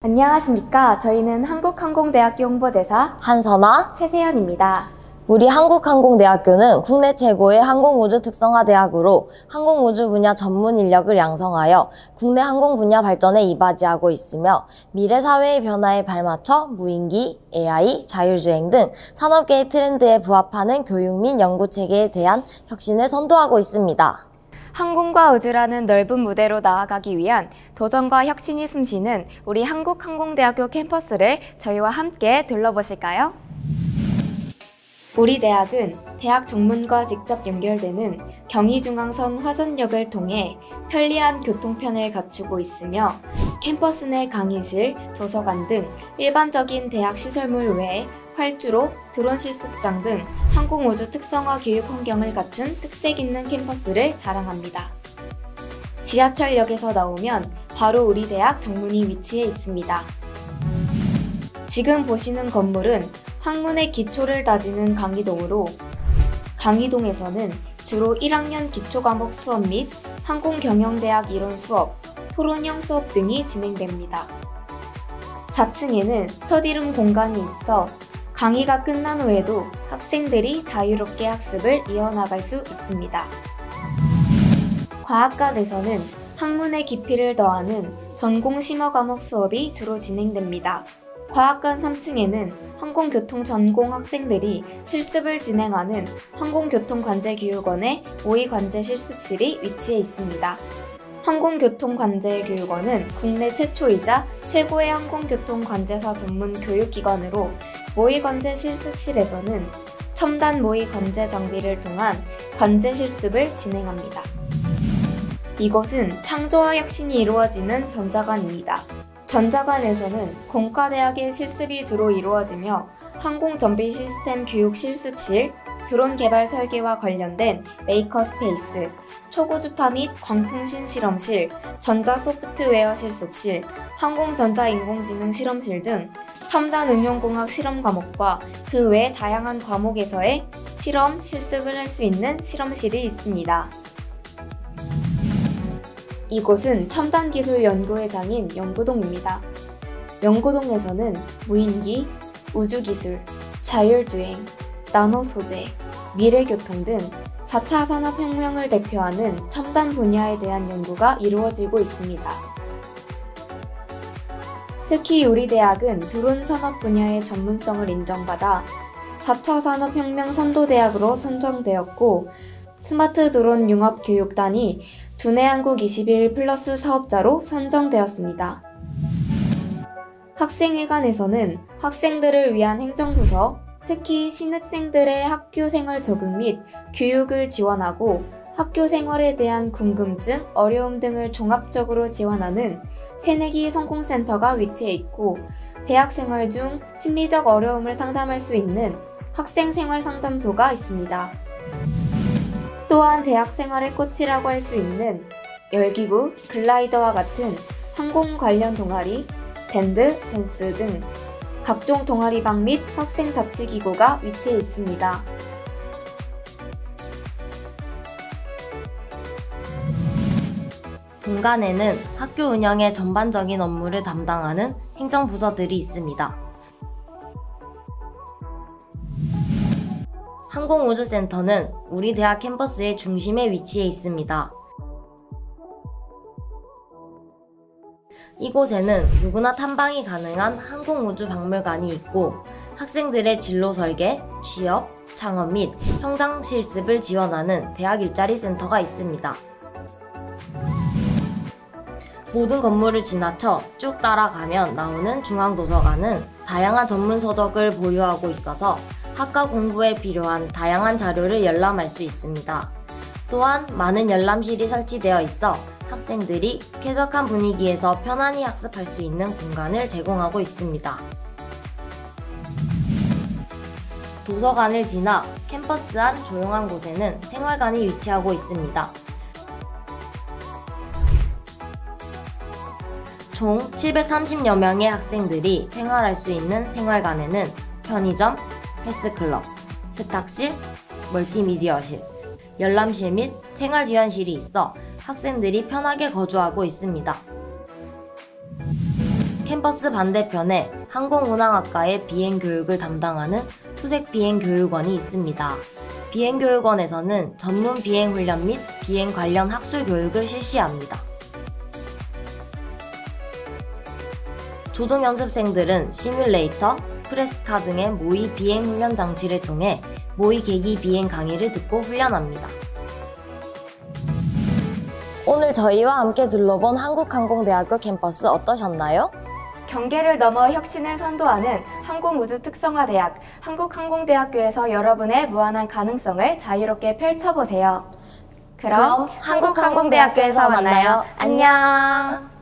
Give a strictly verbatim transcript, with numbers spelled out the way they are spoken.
안녕하십니까. 저희는 한국항공대학교 홍보대사 한선아, 최세연입니다. 우리 한국항공대학교는 국내 최고의 항공우주 특성화 대학으로 항공우주 분야 전문 인력을 양성하여 국내 항공 분야 발전에 이바지하고 있으며 미래 사회의 변화에 발맞춰 무인기, 에이아이, 자율주행 등 산업계의 트렌드에 부합하는 교육 및 연구 체계에 대한 혁신을 선도하고 있습니다. 항공과 우주라는 넓은 무대로 나아가기 위한 도전과 혁신이 숨쉬는 우리 한국항공대학교 캠퍼스를 저희와 함께 둘러보실까요? 우리 대학은 대학 정문과 직접 연결되는 경의중앙선 화전역을 통해 편리한 교통편을 갖추고 있으며 캠퍼스 내 강의실, 도서관 등 일반적인 대학 시설물 외에 활주로, 드론 실습장 등 항공우주 특성화 교육 환경을 갖춘 특색 있는 캠퍼스를 자랑합니다. 지하철역에서 나오면 바로 우리 대학 정문이 위치해 있습니다. 지금 보시는 건물은 학문의 기초를 다지는 강의동으로 강의동에서는 주로 일 학년 기초과목 수업 및 항공경영대학 이론 수업, 토론형 수업 등이 진행됩니다. 사 층에는 스터디룸 공간이 있어 강의가 끝난 후에도 학생들이 자유롭게 학습을 이어나갈 수 있습니다. 과학관에서는 학문의 깊이를 더하는 전공 심화 과목 수업이 주로 진행됩니다. 과학관 삼 층에는 항공교통 전공 학생들이 실습을 진행하는 항공교통관제교육원의 모의관제 실습실이 위치해 있습니다. 항공교통관제교육원은 국내 최초이자 최고의 항공교통관제사 전문 교육기관으로 모의관제 실습실에서는 첨단 모의관제 장비를 통한 관제 실습을 진행합니다. 이곳은 창조와 혁신이 이루어지는 전자관입니다. 전자관에서는 공과대학의 실습이 주로 이루어지며 항공정비 시스템 교육 실습실, 드론 개발 설계와 관련된 메이커 스페이스, 초고주파 및 광통신 실험실, 전자소프트웨어 실습실, 항공전자인공지능 실험실 등 첨단 응용공학 실험 과목과 그 외 다양한 과목에서의 실험, 실습을 할 수 있는 실험실이 있습니다. 이곳은 첨단기술 연구회 장인 연구동입니다. 연구동에서는 무인기, 우주기술, 자율주행, 나노소재, 미래교통 등 사 차 산업혁명을 대표하는 첨단 분야에 대한 연구가 이루어지고 있습니다. 특히 우리 대학은 드론 산업 분야의 전문성을 인정받아 사 차 산업혁명 선도대학으로 선정되었고 스마트 드론 융합교육단이 두뇌한국 이십일 플러스 사업자로 선정되었습니다. 학생회관에서는 학생들을 위한 행정부서, 특히 신입생들의 학교 생활 적응 및 교육을 지원하고 학교 생활에 대한 궁금증, 어려움 등을 종합적으로 지원하는 새내기 성공센터가 위치해 있고 대학 생활 중 심리적 어려움을 상담할 수 있는 학생생활상담소가 있습니다. 또한 대학 생활의 꽃이라고 할 수 있는 열기구, 글라이더와 같은 항공 관련 동아리, 밴드, 댄스 등 각종 동아리방 및 학생 자치기구가 위치해 있습니다. 본관에는 학교 운영의 전반적인 업무를 담당하는 행정부서들이 있습니다. 항공우주센터는 우리 대학 캠퍼스의 중심에 위치해 있습니다. 이곳에는 누구나 탐방이 가능한 항공우주 박물관이 있고 학생들의 진로 설계, 취업, 창업 및 현장 실습을 지원하는 대학 일자리 센터가 있습니다. 모든 건물을 지나쳐 쭉 따라가면 나오는 중앙도서관은 다양한 전문 서적을 보유하고 있어서 학과 공부에 필요한 다양한 자료를 열람할 수 있습니다. 또한 많은 열람실이 설치되어 있어 학생들이 쾌적한 분위기에서 편안히 학습할 수 있는 공간을 제공하고 있습니다. 도서관을 지나 캠퍼스 안 조용한 곳에는 생활관이 위치하고 있습니다. 총 칠백삼십여 명의 학생들이 생활할 수 있는 생활관에는 편의점, 헬스클럽, 세탁실, 멀티미디어실, 열람실 및 생활지원실이 있어 학생들이 편하게 거주하고 있습니다. 캠퍼스 반대편에 항공운항학과의 비행교육을 담당하는 수색비행교육원이 있습니다. 비행교육원에서는 전문 비행훈련 및 비행 관련 학술 교육을 실시합니다. 조종연습생들은 시뮬레이터, 프레스카 등의 모의 비행 훈련 장치를 통해 모의 계기 비행 강의를 듣고 훈련합니다. 오늘 저희와 함께 둘러본 한국항공대학교 캠퍼스 어떠셨나요? 경계를 넘어 혁신을 선도하는 항공우주특성화대학 한국항공대학교에서 여러분의 무한한 가능성을 자유롭게 펼쳐보세요. 그럼, 그럼 한국항공대학교에서 만나요. 안녕!